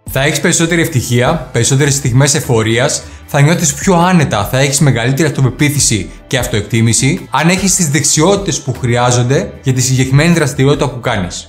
Θα έχεις περισσότερη ευτυχία, περισσότερες στιγμές εφορίας, θα νιώθεις πιο άνετα, θα έχεις μεγαλύτερη αυτοπεποίθηση και αυτοεκτίμηση αν έχεις τις δεξιότητες που χρειάζονται για τη συγκεκριμένη δραστηριότητα που κάνεις.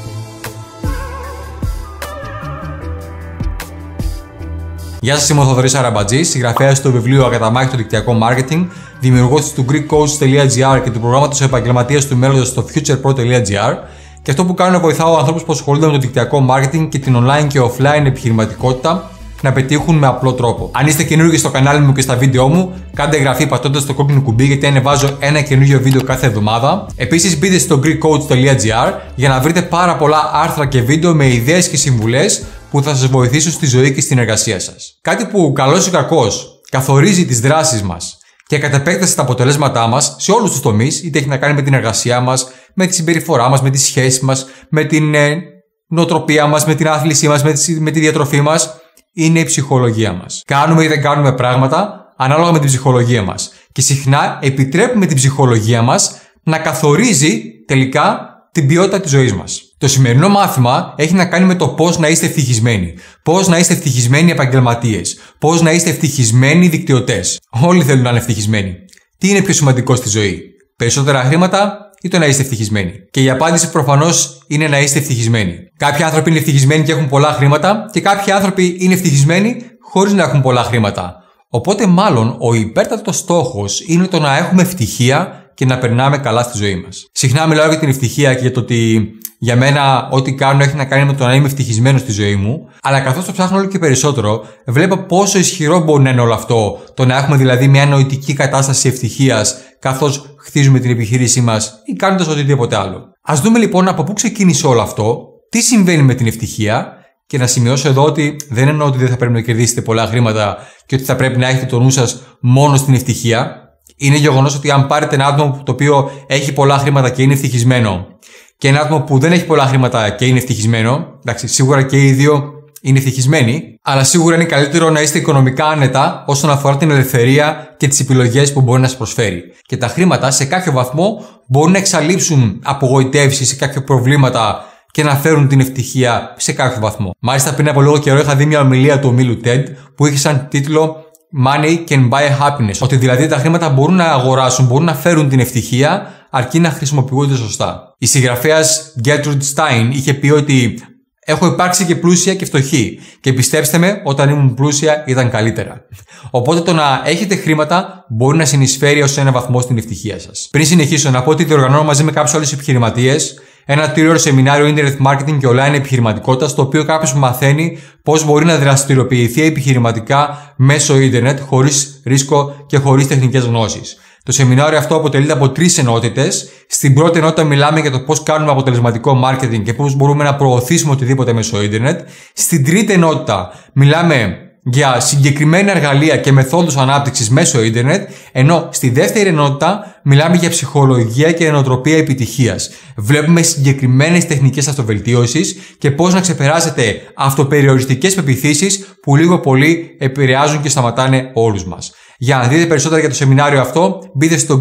Γεια σας, είμαι ο Θοδωρής Αραμπατζής, συγγραφέας του βιβλίου Ακαταμάχητο Δικτυακό Marketing, δημιουργός του GreekCoach.gr και του προγράμματος επαγγελματίας του μέλλοντος στο futurepro.gr. Και αυτό που κάνω είναι βοηθάω ανθρώπους που ασχολούνται με το δικτυακό marketing και την online και offline επιχειρηματικότητα να πετύχουν με απλό τρόπο. Αν είστε καινούργιοι στο κανάλι μου και στα βίντεό μου, κάντε εγγραφή πατώντας το κόκκινο κουμπί γιατί ανεβάζω ένα καινούργιο βίντεο κάθε εβδομάδα. Επίσης, μπείτε στο GreekCoach.gr για να βρείτε πάρα πολλά άρθρα και βίντεο με ιδέες και συμβουλές που θα σας βοηθήσουν στη ζωή και στην εργασία σας. Κάτι που καλώς ή κακώς καθορίζει τις δράσεις μας και κατ' επέκταση τα αποτελέσματά μας σε όλους τους τομείς, είτε έχει να κάνει με την εργασία μας, με τη συμπεριφορά μας, με τις σχέσεις μας, με την νοοτροπία μας, με την άθλησή μας, με τη διατροφή μας, είναι η ψυχολογία μας. Κάνουμε ή δεν κάνουμε πράγματα ανάλογα με την ψυχολογία μας. Και συχνά επιτρέπουμε την ψυχολογία μας να καθορίζει τελικά την ποιότητα της ζωής μας. Το σημερινό μάθημα έχει να κάνει με το πώς να είστε ευτυχισμένοι. Πώς να είστε ευτυχισμένοι επαγγελματίες. Πώς να είστε ευτυχισμένοι δικτυωτές. Όλοι θέλουν να είναι ευτυχισμένοι. Τι είναι πιο σημαντικό στη ζωή, περισσότερα χρήματα ή το να είστε ευτυχισμένοι? Και η απάντηση προφανώς είναι να είστε ευτυχισμένοι. Κάποιοι άνθρωποι είναι ευτυχισμένοι και έχουν πολλά χρήματα, και κάποιοι άνθρωποι είναι ευτυχισμένοι χωρίς να έχουν πολλά χρήματα. Οπότε, μάλλον, ο υπέρτατος στόχος είναι το να έχουμε ευτυχία και να περνάμε καλά στη ζωή μας. Συχνά μιλάω για την ευτυχία και για το ότι για μένα ό,τι κάνω έχει να κάνει με το να είμαι ευτυχισμένος στη ζωή μου, αλλά καθώς το ψάχνω όλο και περισσότερο, βλέπω πόσο ισχυρό μπορεί να είναι όλο αυτό. Το να έχουμε δηλαδή μια νοητική κατάσταση ευτυχίας καθώς χτίζουμε την επιχείρησή μας ή κάνοντας οτιδήποτε άλλο. Ας δούμε λοιπόν από πού ξεκίνησε όλο αυτό, τι συμβαίνει με την ευτυχία, και να σημειώσω εδώ ότι δεν εννοώ ότι δεν θα πρέπει να κερδίσετε πολλά χρήματα και ότι θα πρέπει να έχετε το νου σας μόνο στην ευτυχία. Είναι γεγονός ότι αν πάρετε ένα άτομο το οποίο έχει πολλά χρήματα και είναι ευτυχισμένο και ένα άτομο που δεν έχει πολλά χρήματα και είναι ευτυχισμένο, εντάξει, σίγουρα και οι δύο είναι ευτυχισμένοι, αλλά σίγουρα είναι καλύτερο να είστε οικονομικά άνετα όσον αφορά την ελευθερία και τις επιλογές που μπορεί να σας προσφέρει. Και τα χρήματα σε κάποιο βαθμό μπορούν να εξαλείψουν απογοητεύσεις ή κάποια προβλήματα και να φέρουν την ευτυχία σε κάποιο βαθμό. Μάλιστα, πριν από λίγο καιρό είχα δει μια ομιλία του ομίλου TED που είχε σαν τίτλο Money can buy happiness. Ότι δηλαδή τα χρήματα μπορούν να αγοράσουν, μπορούν να φέρουν την ευτυχία, αρκεί να χρησιμοποιούνται σωστά. Η συγγραφέας Gertrude Stein είχε πει ότι έχω υπάρξει και πλούσια και φτωχή. Και πιστέψτε με, όταν ήμουν πλούσια ήταν καλύτερα. Οπότε το να έχετε χρήματα μπορεί να συνεισφέρει ως ένα βαθμό στην ευτυχία σας. Πριν συνεχίσω, να πω ότι διοργανώνω μαζί με κάποιους άλλους επιχειρηματίες ένα 3ωρο σεμινάριο Internet Marketing και Online Επιχειρηματικότητα, στο οποίο κάποιος μαθαίνει πώς μπορεί να δραστηριοποιηθεί επιχειρηματικά μέσω Ιντερνετ, χωρίς ρίσκο και χωρίς τεχνικές γνώσεις. Το σεμινάριο αυτό αποτελείται από 3 ενότητες. Στην πρώτη ενότητα μιλάμε για το πώς κάνουμε αποτελεσματικό marketing και πώς μπορούμε να προωθήσουμε οτιδήποτε μέσω Ιντερνετ. Στην τρίτη ενότητα μιλάμε για συγκεκριμένα εργαλεία και μεθόδους ανάπτυξης μέσω Ιντερνετ, ενώ στη δεύτερη ενότητα μιλάμε για ψυχολογία και νοοτροπία επιτυχίας. Βλέπουμε συγκεκριμένες τεχνικές αυτοβελτίωσης και πώς να ξεπεράσετε αυτοπεριοριστικές πεποιθήσεις που λίγο πολύ επηρεάζουν και σταματάνε όλους μας. Για να δείτε περισσότερα για το σεμινάριο αυτό, μπείτε στο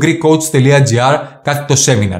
GreekCoach.gr/seminar.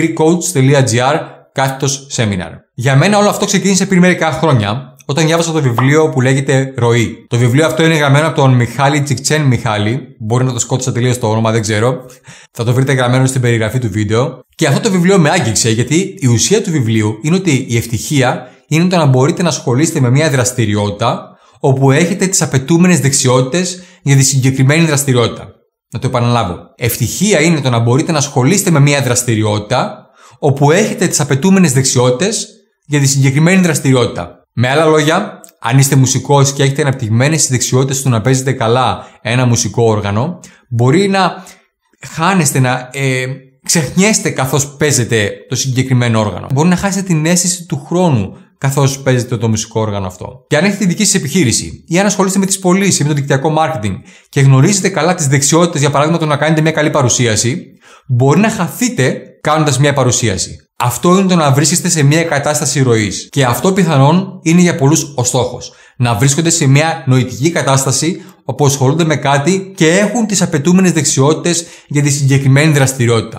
GreekCoach.gr/seminar. Για μένα όλο αυτό ξεκίνησε πριν μερικά χρόνια, όταν διάβασα το βιβλίο που λέγεται Ροή. Το βιβλίο αυτό είναι γραμμένο από τον Μιχάλη Τσικτσένμιχάλη. Μπορεί να το σκότωσα τελείως το όνομα, δεν ξέρω. Θα το βρείτε γραμμένο στην περιγραφή του βίντεο. Και αυτό το βιβλίο με άγγιξε, γιατί η ουσία του βιβλίου είναι ότι η ευτυχία είναι το να μπορείτε να ασχολείστε με μια δραστηριότητα όπου έχετε τις απαιτούμενες δεξιότητες για τη συγκεκριμένη δραστηριότητα. Να το επαναλάβω. Ευτυχία είναι το να μπορείτε να ασχολείστε με μια δραστηριότητα όπου έχετε τις απαιτούμενες δεξιότητες για τη συγκεκριμένη δραστηριότητα. Με άλλα λόγια, αν είστε μουσικός και έχετε αναπτυγμένες δεξιότητες του να παίζετε καλά ένα μουσικό όργανο, μπορεί να χάνεστε, να ξεχνιέστε καθώς παίζετε το συγκεκριμένο όργανο. Μπορεί να χάσετε την αίσθηση του χρόνου καθώς παίζετε το μουσικό όργανο αυτό. Και αν έχετε τη δική σας επιχείρηση ή αν ασχολείστε με τις πωλήσεις ή με το δικτυακό marketing και γνωρίζετε καλά τις δεξιότητες, για παράδειγμα το να κάνετε μια καλή παρουσίαση, μπορεί να χαθείτε κάνοντας μια παρουσίαση. Αυτό είναι το να βρίσκεστε σε μια κατάσταση ροής. Και αυτό πιθανόν είναι για πολλούς ο στόχος. Να βρίσκονται σε μια νοητική κατάσταση όπου ασχολούνται με κάτι και έχουν τις απαιτούμενες δεξιότητες για τη συγκεκριμένη δραστηριότητα.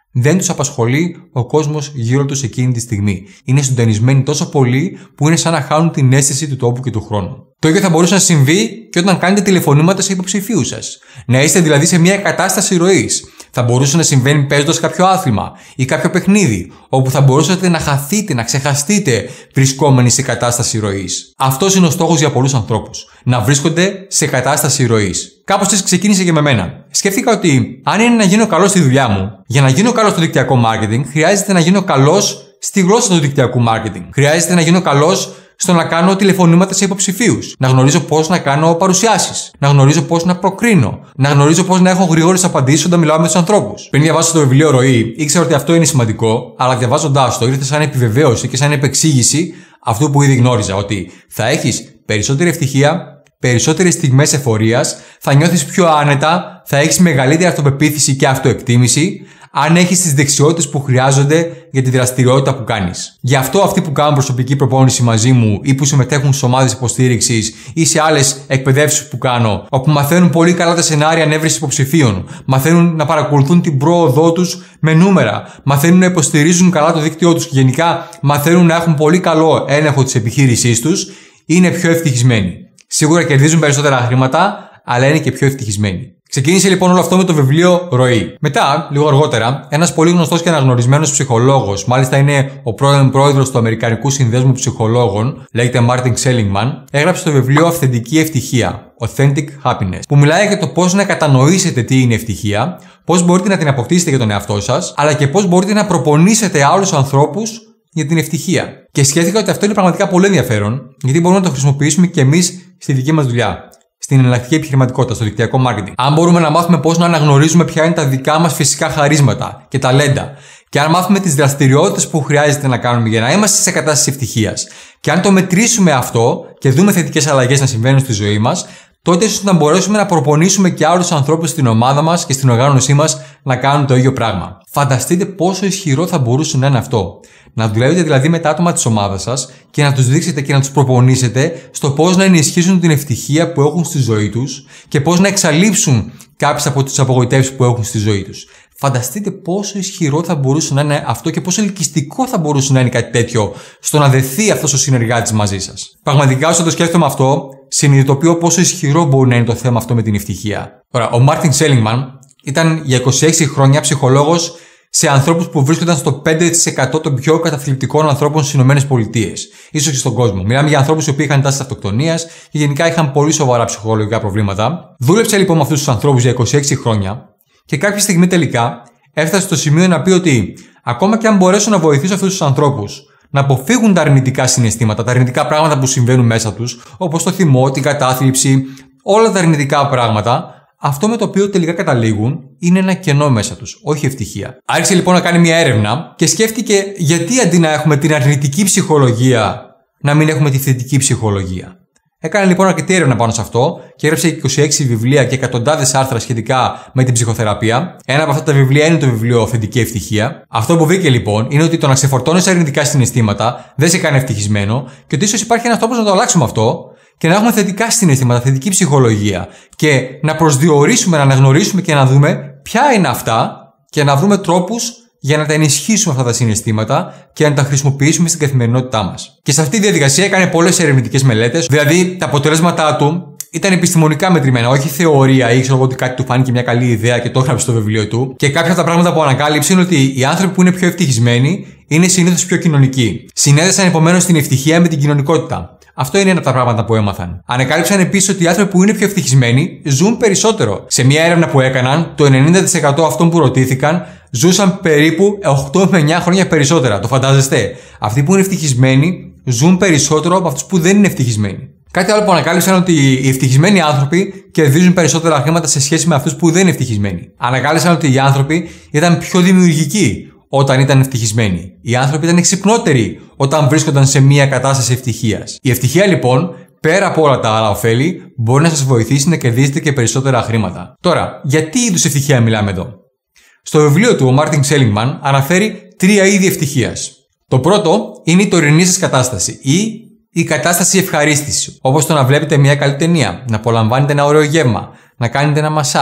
Δεν τους απασχολεί ο κόσμος γύρω τους εκείνη τη στιγμή. Είναι συντονισμένοι τόσο πολύ που είναι σαν να χάνουν την αίσθηση του τόπου και του χρόνου. Το ίδιο θα μπορούσε να συμβεί και όταν κάνετε τηλεφωνήματα σε υποψηφίους σας. Να είστε δηλαδή σε μια κατάσταση ροής. Θα μπορούσε να συμβαίνει παίζοντας κάποιο άθλημα ή κάποιο παιχνίδι, όπου θα μπορούσατε να χαθείτε, να ξεχαστείτε βρισκόμενοι σε κατάσταση ροής. Αυτός είναι ο στόχος για πολλούς ανθρώπους. Να βρίσκονται σε κατάσταση ροής. Κάπως έτσι ξεκίνησε και με μένα. Σκέφτηκα ότι αν είναι να γίνω καλός στη δουλειά μου, για να γίνω καλός στο δικτυακό marketing, χρειάζεται να γίνω καλός στη γλώσσα του δικτυακού marketing. Χρειάζεται να γίνω καλός στο να κάνω τηλεφωνήματα σε υποψηφίους. Να γνωρίζω πώς να κάνω παρουσιάσεις. Να γνωρίζω πώς να προκρίνω. Να γνωρίζω πώς να έχω γρήγορες απαντήσεις όταν μιλάω με τους ανθρώπους. Πριν διαβάσω το βιβλίο Ροή, ήξερα ότι αυτό είναι σημαντικό, αλλά διαβάζοντάς το ήρθε σαν επιβεβαίωση και σαν επεξήγηση αυτού που ήδη γνώριζα. Ότι θα έχεις περισσότερη ευτυχία, περισσότερες στιγμές εφορίας, θα νιώθεις πιο άνετα, θα έχεις μεγαλύτερη αυτοπεποίθηση και αυτοεκτίμηση, αν έχεις τις δεξιότητες που χρειάζονται για τη δραστηριότητα που κάνεις. Γι' αυτό αυτοί που κάνουν προσωπική προπόνηση μαζί μου ή που συμμετέχουν σε ομάδες υποστήριξης ή σε άλλες εκπαιδεύσεις που κάνω, όπου μαθαίνουν πολύ καλά τα σενάρια ανέβρεσης υποψηφίων, μαθαίνουν να παρακολουθούν την πρόοδό τους με νούμερα, μαθαίνουν να υποστηρίζουν καλά το δίκτυό τους και γενικά μαθαίνουν να έχουν πολύ καλό έλεγχο της επιχείρησής τους, είναι πιο ευτυχισμένοι. Σίγουρα κερδίζουν περισσότερα χρήματα, αλλά είναι και πιο ευτυχισμένοι. Ξεκίνησε λοιπόν όλο αυτό με το βιβλίο Ροή. Μετά, λίγο αργότερα, ένας πολύ γνωστός και αναγνωρισμένος ψυχολόγος, μάλιστα είναι ο πρώην πρόεδρος του Αμερικανικού Συνδέσμου Ψυχολόγων, λέγεται Martin Seligman, έγραψε το βιβλίο Αυθεντική Ευτυχία, Authentic Happiness, που μιλάει για το πώς να κατανοήσετε τι είναι ευτυχία, πώς μπορείτε να την αποκτήσετε για τον εαυτό σας, αλλά και πώς μπορείτε να προπονήσετε άλλους ανθρώπους για την ευτυχία. Και σκέφτηκα ότι αυτό είναι πραγματικά πολύ ενδιαφέρον, γιατί μπορούμε να το χρησιμοποιήσουμε και εμείς στη δική μας δουλειά. Στην εναλλακτική επιχειρηματικότητα, στο δικτυακό marketing. Αν μπορούμε να μάθουμε πώς να αναγνωρίζουμε ποια είναι τα δικά μας φυσικά χαρίσματα και ταλέντα, και αν μάθουμε τις δραστηριότητες που χρειάζεται να κάνουμε για να είμαστε σε κατάσταση ευτυχίας, και αν το μετρήσουμε αυτό και δούμε θετικές αλλαγές να συμβαίνουν στη ζωή μας, τότε ίσως να μπορέσουμε να προπονήσουμε και άλλους ανθρώπους στην ομάδα μας και στην οργάνωσή μας να κάνουν το ίδιο πράγμα. Φανταστείτε πόσο ισχυρό θα μπορούσε να είναι αυτό. Να δουλεύετε δηλαδή με τα άτομα της ομάδας σας και να τους δείξετε και να τους προπονήσετε στο πώς να ενισχύσουν την ευτυχία που έχουν στη ζωή τους και πώς να εξαλείψουν κάποιες από τις απογοητεύσεις που έχουν στη ζωή τους. Φανταστείτε πόσο ισχυρό θα μπορούσε να είναι αυτό και πόσο ελκυστικό θα μπορούσε να είναι κάτι τέτοιο στο να δεθεί αυτός ο συνεργάτης μαζί σας. Πραγματικά, όσο το σκέφτομαι αυτό, συνειδητοποιώ πόσο ισχυρό μπορεί να είναι το θέμα αυτό με την ευτυχία. Τώρα, ο Martin Seligman ήταν για 26 χρόνια ψυχολόγος σε ανθρώπους που βρίσκονταν στο 5% των πιο καταθλιπτικών ανθρώπων στις ΗΠΑ, ίσως και στον κόσμο. Μιλάμε για ανθρώπους οι οποίοι είχαν τάσεις αυτοκτονίας και γενικά είχαν πολύ σοβαρά ψυχολογικά προβλήματα. Δούλεψε λοιπόν με αυτούς τους ανθρώπους για 26 χρόνια και κάποια στιγμή τελικά έφτασε στο σημείο να πει ότι ακόμα και αν μπορέσω να βοηθήσω αυτούς τους ανθρώπους να αποφύγουν τα αρνητικά συναισθήματα, τα αρνητικά πράγματα που συμβαίνουν μέσα τους, όπως το θυμό, την κατάθλιψη, όλα τα αρνητικά πράγματα, αυτό με το οποίο τελικά καταλήγουν είναι ένα κενό μέσα τους, όχι ευτυχία. Άρχισε λοιπόν να κάνει μια έρευνα και σκέφτηκε γιατί αντί να έχουμε την αρνητική ψυχολογία, να μην έχουμε τη θετική ψυχολογία. Έκανε λοιπόν αρκετή έρευνα πάνω σε αυτό και έγραψε 26 βιβλία και εκατοντάδες άρθρα σχετικά με την ψυχοθεραπεία. Ένα από αυτά τα βιβλία είναι το βιβλίο Αυθεντική Ευτυχία. Αυτό που βρήκε λοιπόν είναι ότι το να ξεφορτώνεις αρνητικά συναισθήματα δεν σε κάνει ευτυχισμένο και ότι ίσως υπάρχει ένας τρόπος να το αλλάξουμε αυτό και να έχουμε θετικά συναισθήματα, θετική ψυχολογία και να προσδιορίσουμε, να αναγνωρίσουμε και να δούμε ποια είναι αυτά και να βρούμε τρόπους για να τα ενισχύσουμε αυτά τα συναισθήματα και να τα χρησιμοποιήσουμε στην καθημερινότητά μας. Και σε αυτή τη διαδικασία έκανε πολλές ερευνητικές μελέτες, δηλαδή τα αποτελέσματά του ήταν επιστημονικά μετρημένα, όχι θεωρία ή ξέρω εγώ ότι κάτι του φάνηκε μια καλή ιδέα και το έγραψε στο βιβλίο του. Και κάποια από τα πράγματα που ανακάλυψε είναι ότι οι άνθρωποι που είναι πιο ευτυχισμένοι είναι συνήθως πιο κοινωνικοί. Συνέδεσαν επομένως την ευτυχία με την κοινωνικότητα. Αυτό είναι ένα από τα πράγματα που έμαθαν. Ανακάλυψαν επίσης ότι οι άνθρωποι που είναι πιο ευτυχισμένοι ζουν περισσότερο. Σε μια έρευνα που έκαναν, το 90% αυτών που ρωτήθηκαν ζούσαν περίπου 8 με 9 χρόνια περισσότερα. Το φαντάζεστε. Αυτοί που είναι ευτυχισμένοι ζουν περισσότερο από αυτούς που δεν είναι ευτυχισμένοι. Κάτι άλλο που ανακάλυψαν ότι οι ευτυχισμένοι άνθρωποι κερδίζουν περισσότερα χρήματα σε σχέση με αυτούς που δεν είναι ευτυχισμένοι. Ανακάλυψαν ότι οι άνθρωποι ήταν πιο δημιουργικοί όταν ήταν ευτυχισμένοι. Οι άνθρωποι ήταν ξυπνότεροι όταν βρίσκονταν σε μια κατάσταση ευτυχίας. Η ευτυχία λοιπόν, πέρα από όλα τα άλλα ωφέλη, μπορεί να σας βοηθήσει να κερδίσετε και περισσότερα χρήματα. Τώρα, γιατί είδους ευτυχία μιλάμε εδώ? Στο βιβλίο του, ο Martin Seligman αναφέρει 3 είδη ευτυχίας. Το πρώτο είναι η τωρινή σας κατάσταση ή η κατάσταση ευχαρίστησης, όπως το να βλέπετε μια καλή ταινία, να απολαμβάνετε ένα ωραίο γεύμα, να κάνετε ένα μασάζ,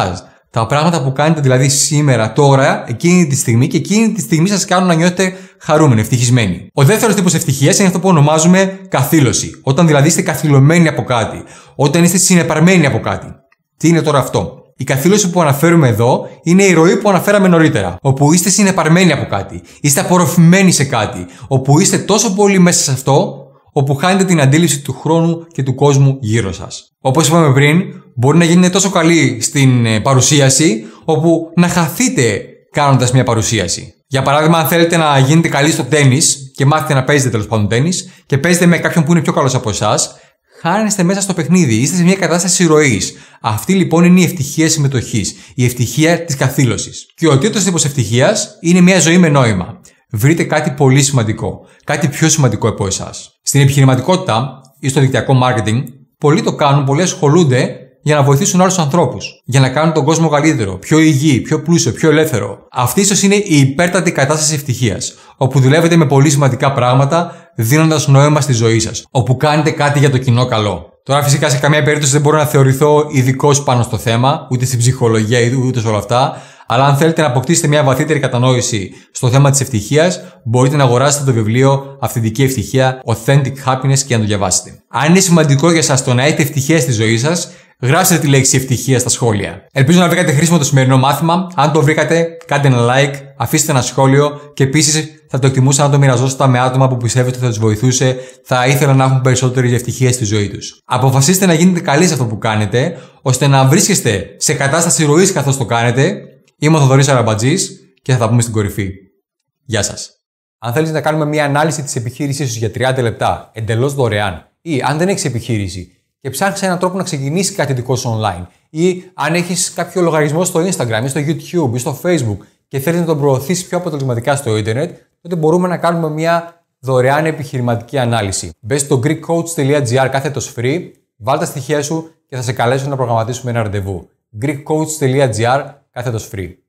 Τα πράγματα που κάνετε δηλαδή σήμερα, τώρα, εκείνη τη στιγμή και εκείνη τη στιγμή σας κάνουν να νιώθετε χαρούμενοι, ευτυχισμένοι. Ο δεύτερος τύπος ευτυχίας είναι αυτό που ονομάζουμε καθήλωση. Όταν δηλαδή είστε καθηλωμένοι από κάτι, όταν είστε συνεπαρμένοι από κάτι. Τι είναι τώρα αυτό? Η καθήλωση που αναφέρουμε εδώ είναι η ροή που αναφέραμε νωρίτερα, όπου είστε συνεπαρμένοι από κάτι, είστε απορροφημένοι σε κάτι, όπου είστε τόσο πολύ μέσα σε αυτό, όπου χάνετε την αντίληψη του χρόνου και του κόσμου γύρω σας. Όπως είπαμε πριν, μπορεί να γίνετε τόσο καλοί στην παρουσίαση, όπου να χαθείτε κάνοντας μια παρουσίαση. Για παράδειγμα, αν θέλετε να γίνετε καλοί στο τένις και μάθετε να παίζετε τέλος πάντων τένις και παίζετε με κάποιον που είναι πιο καλός από εσάς, χάνεστε μέσα στο παιχνίδι, είστε σε μια κατάσταση ροής. Αυτή λοιπόν είναι η ευτυχία συμμετοχής, η ευτυχία της καθήλωσης. Και ο τρίτος τύπος ευτυχίας είναι μια ζωή με νόημα. Βρείτε κάτι πολύ σημαντικό, κάτι πιο σημαντικό από εσάς. Στην επιχειρηματικότητα ή στο δικτυακό marketing, πολλοί το κάνουν, πολλοί ασχολούνται για να βοηθήσουν άλλους ανθρώπους, για να κάνουν τον κόσμο καλύτερο, πιο υγιή, πιο πλούσιο, πιο ελεύθερο. Αυτή ίσως είναι η υπέρτατη κατάσταση ευτυχίας, όπου δουλεύετε με πολύ σημαντικά πράγματα, δίνοντας νόημα στη ζωή σας, όπου κάνετε κάτι για το κοινό καλό. Τώρα, φυσικά, σε καμία περίπτωση δεν μπορώ να θεωρηθώ ειδικός πάνω στο θέμα, ούτε στην ψυχολογία, ούτε σε όλα αυτά. Αλλά αν θέλετε να αποκτήσετε μια βαθύτερη κατανόηση στο θέμα της ευτυχίας, μπορείτε να αγοράσετε το βιβλίο Αυθεντική Ευτυχία, Authentic Happiness και να το διαβάσετε. Αν είναι σημαντικό για σας το να έχετε ευτυχία στη ζωή σας, γράψτε τη λέξη ευτυχία στα σχόλια. Ελπίζω να βρήκατε χρήσιμο το σημερινό μάθημα. Αν το βρήκατε, κάντε ένα like, αφήστε ένα σχόλιο και επίσης θα το εκτιμούσα να το μοιραζόσετε με άτομα που πιστεύετε ότι θα τους βοηθούσε, θα ήθελαν να έχουν περισσότερη ευτυχία στη ζωή τους. Αποφασίστε να γίνετε καλοί σε αυτό που κάνετε, ώστε να βρίσκεστε σε κατάσταση ροής καθώς το κάνετε. Είμαι ο Θοδωρής Αραμπατζής και θα τα πούμε στην κορυφή. Γεια σας. Αν θέλεις να κάνουμε μια ανάλυση της επιχείρησής σου για 30 λεπτά, εντελώς δωρεάν, ή αν δεν έχεις επιχείρηση και ψάχνεις έναν τρόπο να ξεκινήσεις κάτι δικό σου online, ή αν έχεις κάποιο λογαριασμό στο Instagram ή στο YouTube ή στο Facebook και θέλεις να τον προωθήσεις πιο αποτελεσματικά στο Ιντερνετ, τότε μπορούμε να κάνουμε μια δωρεάν επιχειρηματική ανάλυση. Μπες στο greekcoach.gr/free, βάλ τα στοιχεία σου και θα σε καλέσω να προγραμματίσουμε ένα ραντεβού. greekcoach.gr/free